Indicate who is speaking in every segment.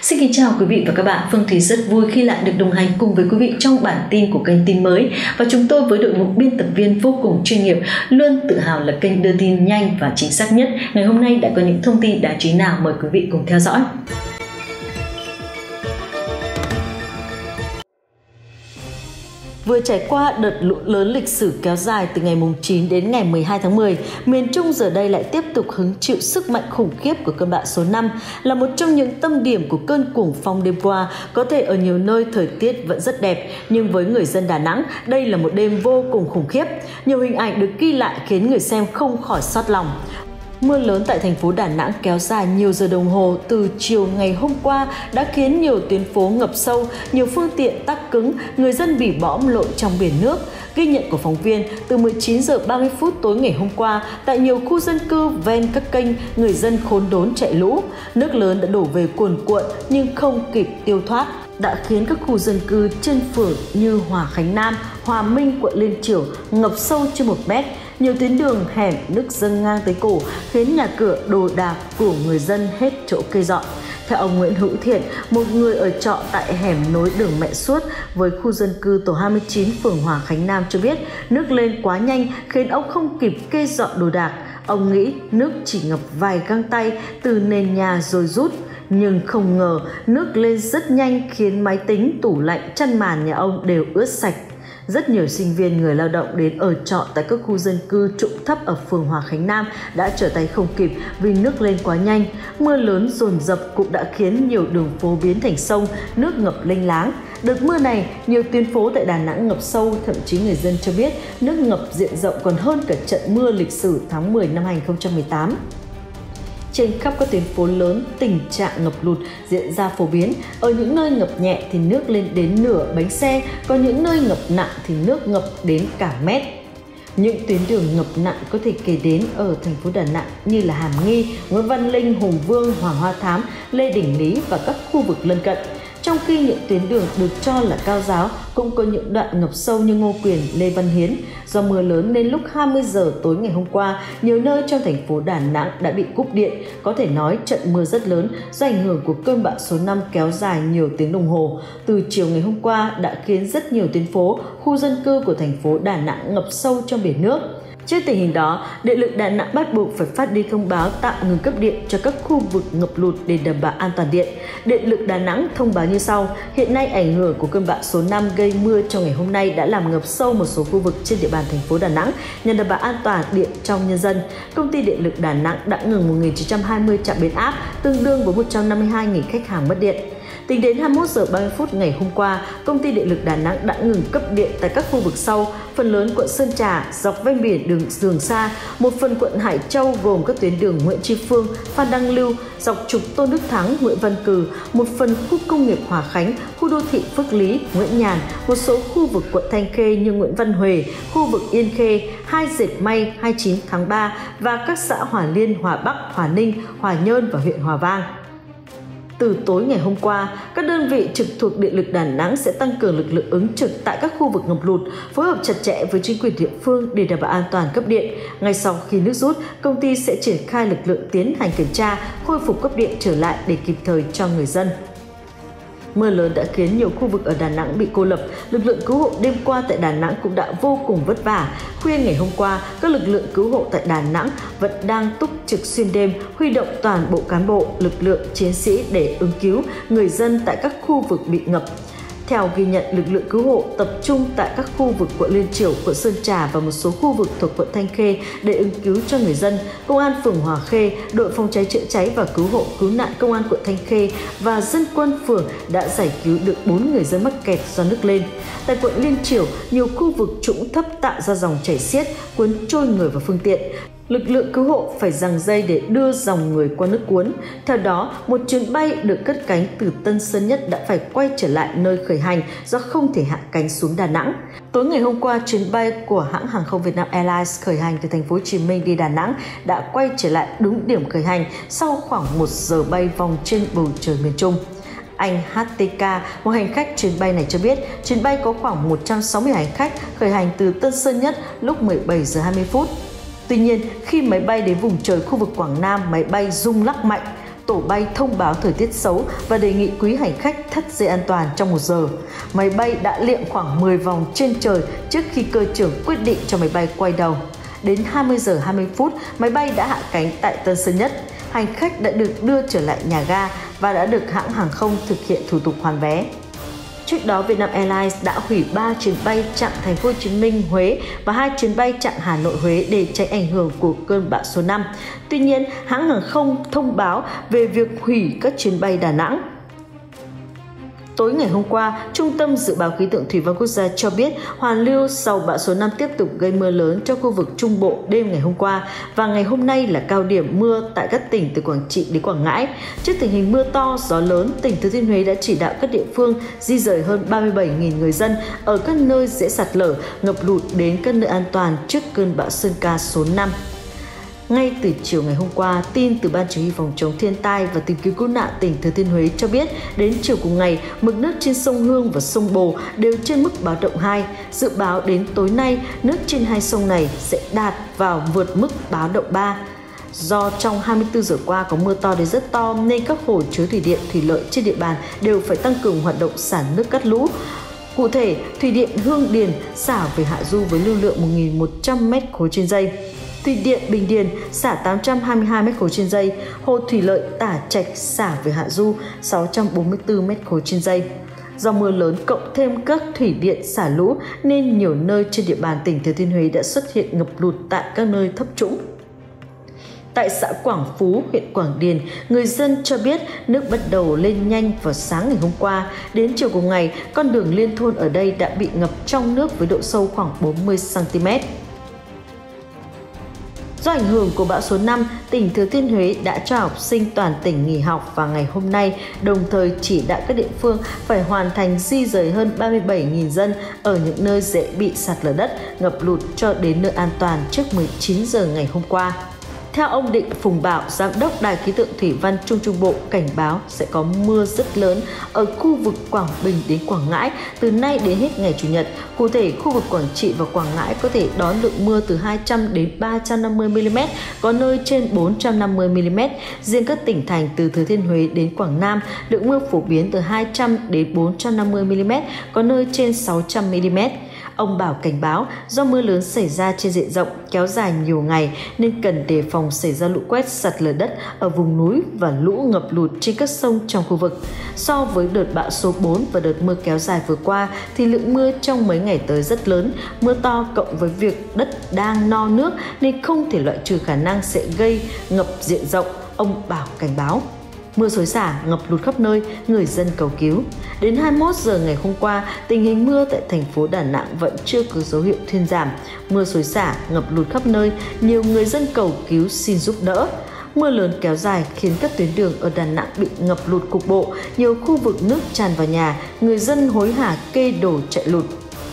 Speaker 1: Xin kính chào quý vị và các bạn. Phương Thúy rất vui khi lại được đồng hành cùng với quý vị trong bản tin của kênh Tin Mới. Và chúng tôi với đội ngũ biên tập viên vô cùng chuyên nghiệp luôn tự hào là kênh đưa tin nhanh và chính xác nhất. Ngày hôm nay đã có những thông tin đáng chú ý nào, mời quý vị cùng theo dõi. Vừa trải qua đợt lũ lớn lịch sử kéo dài từ ngày 9 đến ngày 12 tháng 10, miền Trung giờ đây lại tiếp tục hứng chịu sức mạnh khủng khiếp của cơn bão số 5, là một trong những tâm điểm của cơn cuồng phong đêm qua. Có thể ở nhiều nơi thời tiết vẫn rất đẹp, nhưng với người dân Đà Nẵng, đây là một đêm vô cùng khủng khiếp. Nhiều hình ảnh được ghi lại khiến người xem không khỏi xót lòng. Mưa lớn tại thành phố Đà Nẵng kéo dài nhiều giờ đồng hồ từ chiều ngày hôm qua đã khiến nhiều tuyến phố ngập sâu, nhiều phương tiện tắc cứng, người dân bị bõm lội trong biển nước. Ghi nhận của phóng viên, từ 19 giờ 30 phút tối ngày hôm qua, tại nhiều khu dân cư ven các kênh, người dân khốn đốn chạy lũ. Nước lớn đã đổ về cuồn cuộn nhưng không kịp tiêu thoát, đã khiến các khu dân cư trên phường như Hòa Khánh Nam, Hòa Minh, quận Liên Chiểu ngập sâu trên 1 mét. Nhiều tuyến đường hẻm nước dâng ngang tới cổ khiến nhà cửa đồ đạc của người dân hết chỗ kê dọn. Theo ông Nguyễn Hữu Thiện, một người ở trọ tại hẻm nối đường Mẹ Suốt với khu dân cư tổ 29 phường Hòa Khánh Nam cho biết, nước lên quá nhanh khiến ông không kịp kê dọn đồ đạc. Ông nghĩ nước chỉ ngập vài găng tay từ nền nhà rồi rút, nhưng không ngờ nước lên rất nhanh khiến máy tính, tủ lạnh, chăn màn nhà ông đều ướt sạch. Rất nhiều sinh viên, người lao động đến ở trọ tại các khu dân cư trũng thấp ở phường Hòa Khánh Nam đã trở tay không kịp vì nước lên quá nhanh. Mưa lớn dồn dập cũng đã khiến nhiều đường phố biến thành sông, nước ngập lênh láng. Đợt mưa này, nhiều tuyến phố tại Đà Nẵng ngập sâu, thậm chí người dân cho biết nước ngập diện rộng còn hơn cả trận mưa lịch sử tháng 10 năm 2018. Trên khắp các tuyến phố lớn, tình trạng ngập lụt diễn ra phổ biến. Ở những nơi ngập nhẹ thì nước lên đến nửa bánh xe, còn những nơi ngập nặng thì nước ngập đến cả mét. Những tuyến đường ngập nặng có thể kể đến ở thành phố Đà Nẵng như là Hàm Nghi, Nguyễn Văn Linh, Hùng Vương, Hoàng Hoa Thám, Lê Đình Lý và các khu vực lân cận. Trong khi những tuyến đường được cho là cao giáo cũng có những đoạn ngập sâu như Ngô Quyền, Lê Văn Hiến. Do mưa lớn nên lúc 20 giờ tối ngày hôm qua, nhiều nơi trong thành phố Đà Nẵng đã bị cúp điện. Có thể nói trận mưa rất lớn do ảnh hưởng của cơn bão số 5 kéo dài nhiều tiếng đồng hồ. Từ chiều ngày hôm qua đã khiến rất nhiều tuyến phố, khu dân cư của thành phố Đà Nẵng ngập sâu trong biển nước. Trước tình hình đó, Điện lực Đà Nẵng bắt buộc phải phát đi thông báo tạm ngừng cấp điện cho các khu vực ngập lụt để đảm bảo an toàn điện. Điện lực Đà Nẵng thông báo như sau: hiện nay ảnh hưởng của cơn bão số 5 gây mưa trong ngày hôm nay đã làm ngập sâu một số khu vực trên địa bàn thành phố Đà Nẵng. Nhằm đảm bảo an toàn điện trong nhân dân, Công ty Điện lực Đà Nẵng đã ngừng 1.920 trạm biến áp, tương đương với 152.000 khách hàng mất điện. Tính đến 21 giờ 30 phút ngày hôm qua, Công ty Điện lực Đà Nẵng đã ngừng cấp điện tại các khu vực sau: phần lớn quận Sơn Trà, dọc ven biển đường Trường Sa, một phần quận Hải Châu gồm các tuyến đường Nguyễn Tri Phương, Phan Đăng Lưu, dọc trục Tôn Đức Thắng, Nguyễn Văn Cừ, một phần khu công nghiệp Hòa Khánh, khu đô thị Phước Lý, Nguyễn Nhàn, một số khu vực quận Thanh Khê như Nguyễn Văn Huệ, khu vực Yên Khê, 2 dệt may 29 tháng 3 và các xã Hòa Liên, Hòa Bắc, Hòa Ninh, Hòa Nhơn và huyện Hòa Vang. Từ tối ngày hôm qua, các đơn vị trực thuộc Điện lực Đà Nẵng sẽ tăng cường lực lượng ứng trực tại các khu vực ngập lụt, phối hợp chặt chẽ với chính quyền địa phương để đảm bảo an toàn cấp điện. Ngay sau khi nước rút, công ty sẽ triển khai lực lượng tiến hành kiểm tra, khôi phục cấp điện trở lại để kịp thời cho người dân. Mưa lớn đã khiến nhiều khu vực ở Đà Nẵng bị cô lập. Lực lượng cứu hộ đêm qua tại Đà Nẵng cũng đã vô cùng vất vả. Khuya ngày hôm qua, các lực lượng cứu hộ tại Đà Nẵng vẫn đang túc trực xuyên đêm, huy động toàn bộ cán bộ, lực lượng, chiến sĩ để ứng cứu người dân tại các khu vực bị ngập. Theo ghi nhận, lực lượng cứu hộ tập trung tại các khu vực quận Liên Chiểu, quận Sơn Trà và một số khu vực thuộc quận Thanh Khê để ứng cứu cho người dân. Công an phường Hòa Khê, đội phòng cháy chữa cháy và cứu hộ cứu nạn công an quận Thanh Khê và dân quân phường đã giải cứu được 4 người dân mắc kẹt do nước lên. Tại quận Liên Chiểu, nhiều khu vực trũng thấp tạo ra dòng chảy xiết cuốn trôi người và phương tiện. Lực lượng cứu hộ phải giằng dây để đưa dòng người qua nước cuốn. Theo đó, một chuyến bay được cất cánh từ Tân Sơn Nhất đã phải quay trở lại nơi khởi hành do không thể hạ cánh xuống Đà Nẵng. Tối ngày hôm qua, chuyến bay của hãng hàng không Vietnam Airlines khởi hành từ thành phố Hồ Chí Minh đi Đà Nẵng đã quay trở lại đúng điểm khởi hành sau khoảng 1 giờ bay vòng trên bầu trời miền Trung. Anh HTK, một hành khách chuyến bay này cho biết, chuyến bay có khoảng 160 hành khách khởi hành từ Tân Sơn Nhất lúc 17 giờ 20 phút. Tuy nhiên, khi máy bay đến vùng trời khu vực Quảng Nam, máy bay rung lắc mạnh. tổ bay thông báo thời tiết xấu và đề nghị quý hành khách thắt dây an toàn trong 1 giờ. Máy bay đã liệng khoảng 10 vòng trên trời trước khi cơ trưởng quyết định cho máy bay quay đầu. Đến 20 giờ 20 phút, máy bay đã hạ cánh tại Tân Sơn Nhất. Hành khách đã được đưa trở lại nhà ga và đã được hãng hàng không thực hiện thủ tục hoàn vé. Trước đó, Vietnam Airlines đã hủy 3 chuyến bay chặng Thành phố Hồ Chí Minh - Huế và 2 chuyến bay chặng Hà Nội - Huế để tránh ảnh hưởng của cơn bão số 5. Tuy nhiên, hãng hàng không thông báo về việc hủy các chuyến bay Đà Nẵng. Tối ngày hôm qua, Trung tâm Dự báo Khí tượng Thủy văn Quốc gia cho biết hoàn lưu sau bão số 5 tiếp tục gây mưa lớn cho khu vực Trung Bộ đêm ngày hôm qua và ngày hôm nay là cao điểm mưa tại các tỉnh từ Quảng Trị đến Quảng Ngãi. Trước tình hình mưa to, gió lớn, tỉnh Thừa Thiên Huế đã chỉ đạo các địa phương di dời hơn 37.000 người dân ở các nơi dễ sạt lở, ngập lụt đến các nơi an toàn trước cơn bão Sơn Ca số 5. Ngay từ chiều ngày hôm qua, tin từ Ban Chỉ huy Phòng chống thiên tai và tìm kiếm cứu nạn tỉnh Thừa Thiên Huế cho biết đến chiều cùng ngày, mực nước trên sông Hương và sông Bồ đều trên mức báo động 2. Dự báo đến tối nay, nước trên hai sông này sẽ đạt vào vượt mức báo động 3. Do trong 24 giờ qua có mưa to đến rất to nên các hồ chứa thủy điện, thủy lợi trên địa bàn đều phải tăng cường hoạt động xả nước cắt lũ. Cụ thể, Thủy điện Hương Điền xả về hạ du với lưu lượng 1.100 m3 trên giây. Thủy điện Bình Điền xả 822 m3 trên giây, hồ thủy lợi Tả Trạch xả về hạ du 644 m3 trên giây. Do mưa lớn cộng thêm các thủy điện xả lũ nên nhiều nơi trên địa bàn tỉnh Thừa Thiên Huế đã xuất hiện ngập lụt tại các nơi thấp trũng. Tại xã Quảng Phú, huyện Quảng Điền, người dân cho biết nước bắt đầu lên nhanh vào sáng ngày hôm qua. Đến chiều cùng ngày, con đường liên thôn ở đây đã bị ngập trong nước với độ sâu khoảng 40 cm. Do ảnh hưởng của bão số 5, tỉnh Thừa Thiên Huế đã cho học sinh toàn tỉnh nghỉ học vào ngày hôm nay, đồng thời chỉ đạo các địa phương phải hoàn thành di dời hơn 37.000 dân ở những nơi dễ bị sạt lở đất, ngập lụt cho đến nơi an toàn trước 19 giờ ngày hôm qua. Theo ông Định Phùng Bảo, Giám đốc Đài Khí tượng Thủy văn Trung Trung Bộ cảnh báo sẽ có mưa rất lớn ở khu vực Quảng Bình đến Quảng Ngãi từ nay đến hết ngày Chủ nhật. Cụ thể, khu vực Quảng Trị và Quảng Ngãi có thể đón lượng mưa từ 200 đến 350 mm, có nơi trên 450 mm. Riêng các tỉnh thành từ Thừa Thiên Huế đến Quảng Nam, lượng mưa phổ biến từ 200 đến 450 mm, có nơi trên 600 mm. Ông Bảo cảnh báo do mưa lớn xảy ra trên diện rộng kéo dài nhiều ngày nên cần đề phòng xảy ra lũ quét, sạt lở đất ở vùng núi và lũ ngập lụt trên các sông trong khu vực. So với đợt bão số 4 và đợt mưa kéo dài vừa qua thì lượng mưa trong mấy ngày tới rất lớn. Mưa to cộng với việc đất đang no nước nên không thể loại trừ khả năng sẽ gây ngập diện rộng, ông Bảo cảnh báo. Mưa xối xả, ngập lụt khắp nơi, người dân cầu cứu. Đến 21 giờ ngày hôm qua, tình hình mưa tại thành phố Đà Nẵng vẫn chưa có dấu hiệu thuyên giảm. Mưa xối xả, ngập lụt khắp nơi, nhiều người dân cầu cứu xin giúp đỡ. Mưa lớn kéo dài khiến các tuyến đường ở Đà Nẵng bị ngập lụt cục bộ, nhiều khu vực nước tràn vào nhà, người dân hối hả kê đồ chạy lụt.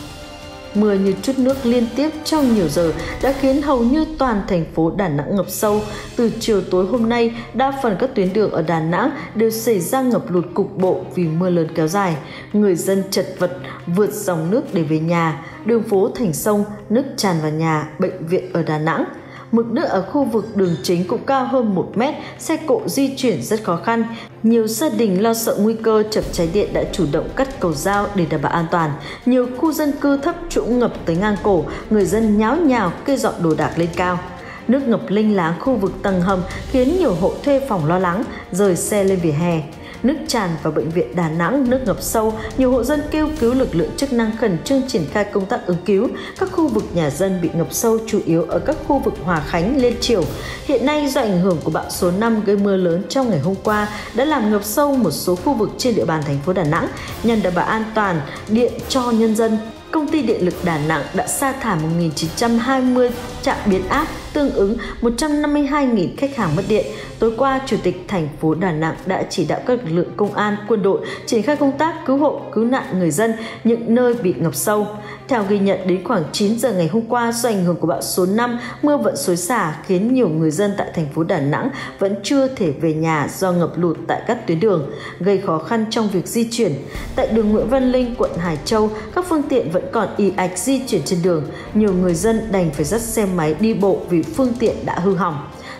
Speaker 1: Mưa như trút nước liên tiếp trong nhiều giờ đã khiến hầu như toàn thành phố Đà Nẵng ngập sâu. Từ chiều tối hôm nay, đa phần các tuyến đường ở Đà Nẵng đều xảy ra ngập lụt cục bộ vì mưa lớn kéo dài. Người dân chật vật vượt dòng nước để về nhà, đường phố thành sông, nước tràn vào nhà, bệnh viện ở Đà Nẵng. Mực nước ở khu vực đường chính cũng cao hơn 1 mét, xe cộ di chuyển rất khó khăn. Nhiều gia đình lo sợ nguy cơ chập cháy điện đã chủ động cắt cầu dao để đảm bảo an toàn. Nhiều khu dân cư thấp trũng ngập tới ngang cổ, người dân nháo nhào kê dọn đồ đạc lên cao. Nước ngập lênh láng khu vực tầng hầm khiến nhiều hộ thuê phòng lo lắng, rời xe lên vỉa hè. Nước tràn vào bệnh viện Đà Nẵng, nước ngập sâu, nhiều hộ dân kêu cứu lực lượng chức năng khẩn trương triển khai công tác ứng cứu. Các khu vực nhà dân bị ngập sâu chủ yếu ở các khu vực Hòa Khánh, Liên Chiểu. Hiện nay do ảnh hưởng của bão số 5 gây mưa lớn trong ngày hôm qua đã làm ngập sâu một số khu vực trên địa bàn thành phố Đà Nẵng. Nhằm đảm bảo an toàn điện cho nhân dân, Công ty Điện lực Đà Nẵng đã sa thải 1.920 trạm biến áp, tương ứng 152.000 khách hàng mất điện. Tối qua, Chủ tịch thành phố Đà Nẵng đã chỉ đạo các lực lượng công an, quân đội triển khai công tác cứu hộ, cứu nạn người dân những nơi bị ngập sâu. Theo ghi nhận, đến khoảng 9 giờ ngày hôm qua, do ảnh hưởng của bão số 5, mưa vẫn xối xả khiến nhiều người dân tại thành phố Đà Nẵng vẫn chưa thể về nhà do ngập lụt tại các tuyến đường, gây khó khăn trong việc di chuyển. Tại đường Nguyễn Văn Linh, quận Hải Châu, các phương tiện vẫn còn ì ạch di chuyển trên đường. Nhiều người dân đành phải dắt xe máy đi bộ vì phương tiện đã hư hỏng.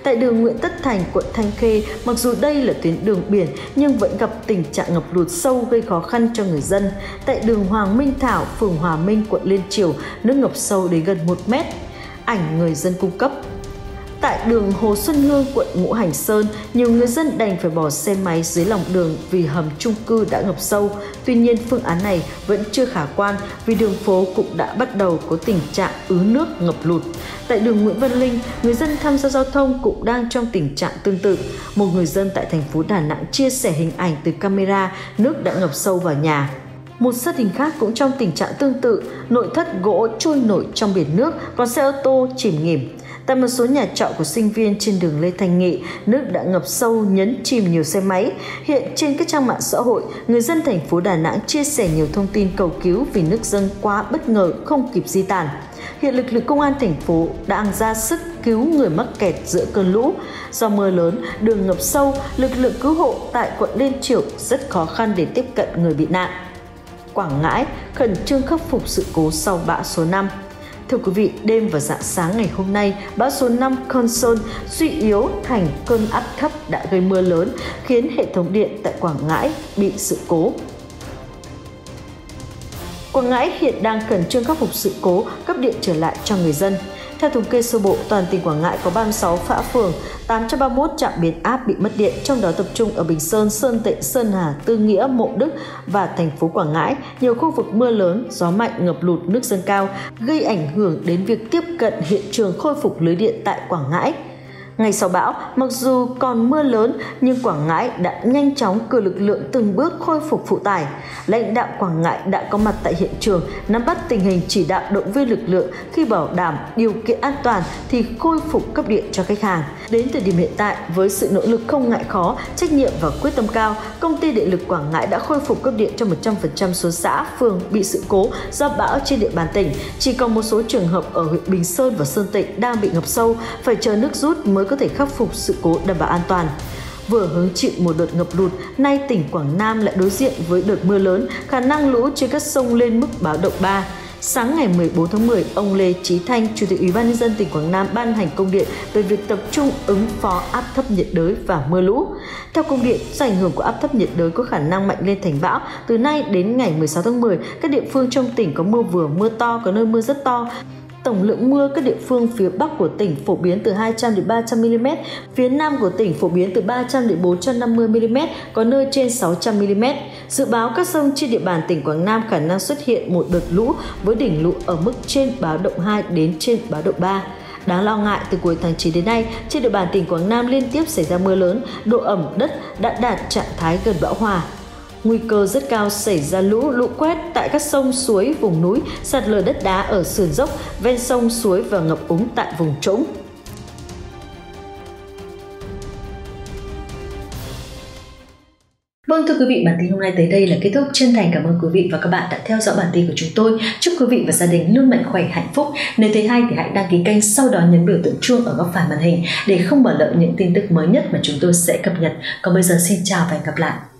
Speaker 1: Tại đường Nguyễn Tất Thành, quận Thanh Khê, mặc dù đây là tuyến đường biển nhưng vẫn gặp tình trạng ngập lụt sâu gây khó khăn cho người dân. Tại đường Hoàng Minh Thảo, phường Hòa Minh, quận Liên Chiểu, nước ngập sâu đến gần 1 mét. Ảnh người dân cung cấp. Tại đường Hồ Xuân Hương, quận Ngũ Hành Sơn, nhiều người dân đành phải bỏ xe máy dưới lòng đường vì hầm chung cư đã ngập sâu. Tuy nhiên, phương án này vẫn chưa khả quan vì đường phố cũng đã bắt đầu có tình trạng ứ nước ngập lụt. Tại đường Nguyễn Văn Linh, người dân tham gia giao thông cũng đang trong tình trạng tương tự. Một người dân tại thành phố Đà Nẵng chia sẻ hình ảnh từ camera nước đã ngập sâu vào nhà. Một gia đình khác cũng trong tình trạng tương tự, nội thất gỗ trôi nổi trong biển nước, còn xe ô tô chìm nghỉm. Tại một số nhà trọ của sinh viên trên đường Lê Thanh Nghị, nước đã ngập sâu nhấn chìm nhiều xe máy. Hiện trên các trang mạng xã hội, người dân thành phố Đà Nẵng chia sẻ nhiều thông tin cầu cứu vì nước dâng quá bất ngờ không kịp di tản. Hiện lực lượng công an thành phố đang ra sức cứu người mắc kẹt giữa cơn lũ. Do mưa lớn, đường ngập sâu, lực lượng cứu hộ tại quận Liên Chiểu rất khó khăn để tiếp cận người bị nạn. Quảng Ngãi khẩn trương khắc phục sự cố sau bão số 5. Thưa quý vị, đêm và rạng sáng ngày hôm nay, bão số 5 Conson suy yếu thành cơn áp thấp đã gây mưa lớn, khiến hệ thống điện tại Quảng Ngãi bị sự cố. Quảng Ngãi hiện đang khẩn trương khắc phục sự cố, cấp điện trở lại cho người dân. Theo thống kê sơ bộ, toàn tỉnh Quảng Ngãi có 36 xã phường, 831 trạm biến áp bị mất điện, trong đó tập trung ở Bình Sơn, Sơn Tịnh, Sơn Hà, Tư Nghĩa, Mộ Đức và thành phố Quảng Ngãi. Nhiều khu vực mưa lớn, gió mạnh, ngập lụt, nước dâng cao, gây ảnh hưởng đến việc tiếp cận hiện trường khôi phục lưới điện tại Quảng Ngãi. Ngày sau bão, mặc dù còn mưa lớn nhưng Quảng Ngãi đã nhanh chóng cử lực lượng từng bước khôi phục phụ tải. Lãnh đạo Quảng Ngãi đã có mặt tại hiện trường, nắm bắt tình hình, chỉ đạo động viên lực lượng khi bảo đảm điều kiện an toàn thì khôi phục cấp điện cho khách hàng. Đến thời điểm hiện tại, với sự nỗ lực không ngại khó, trách nhiệm và quyết tâm cao, Công ty Điện lực Quảng Ngãi đã khôi phục cấp điện cho 100% số xã, phường bị sự cố do bão trên địa bàn tỉnh. Chỉ còn một số trường hợp ở huyện Bình Sơn và Sơn Tịnh đang bị ngập sâu, phải chờ nước rút mới có thể khắc phục sự cố đảm bảo an toàn. Vừa hứng chịu một đợt ngập lụt, nay tỉnh Quảng Nam lại đối diện với đợt mưa lớn, khả năng lũ trên các sông lên mức báo động 3. Sáng ngày 14 tháng 10, ông Lê Chí Thanh, Chủ tịch Ủy ban nhân dân tỉnh Quảng Nam ban hành công điện về việc tập trung ứng phó áp thấp nhiệt đới và mưa lũ. Theo công điện, do ảnh hưởng của áp thấp nhiệt đới có khả năng mạnh lên thành bão, từ nay đến ngày 16 tháng 10, các địa phương trong tỉnh có mưa vừa, mưa to, có nơi mưa rất to. Tổng lượng mưa các địa phương phía Bắc của tỉnh phổ biến từ 200 đến 300 mm, phía Nam của tỉnh phổ biến từ 300 đến 450 mm, có nơi trên 600 mm. Dự báo các sông trên địa bàn tỉnh Quảng Nam khả năng xuất hiện một đợt lũ với đỉnh lũ ở mức trên báo động 2 đến trên báo động 3. Đáng lo ngại, từ cuối tháng 9 đến nay, trên địa bàn tỉnh Quảng Nam liên tiếp xảy ra mưa lớn, độ ẩm đất đã đạt trạng thái gần bão hòa. Nguy cơ rất cao xảy ra lũ quét tại các sông, suối, vùng núi, sạt lở đất đá ở sườn dốc, ven sông, suối và ngập úng tại vùng trũng. Vâng, thưa quý vị, bản tin hôm nay tới đây là kết thúc. Chân thành cảm ơn quý vị và các bạn đã theo dõi bản tin của chúng tôi. Chúc quý vị và gia đình luôn mạnh khỏe, hạnh phúc. Nếu thấy hay thì hãy đăng ký kênh, sau đó nhấn biểu tượng chuông ở góc phải màn hình để không bỏ lỡ những tin tức mới nhất mà chúng tôi sẽ cập nhật. Còn bây giờ xin chào và hẹn gặp lại.